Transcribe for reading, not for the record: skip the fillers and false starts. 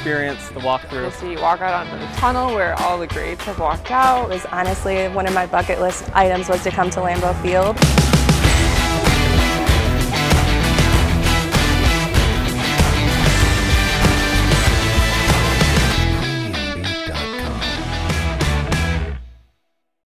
experience the walkthrough. So you walk out onto the tunnel where all the greats have walked out. It was honestly one of my bucket list items was to come to Lambeau Field.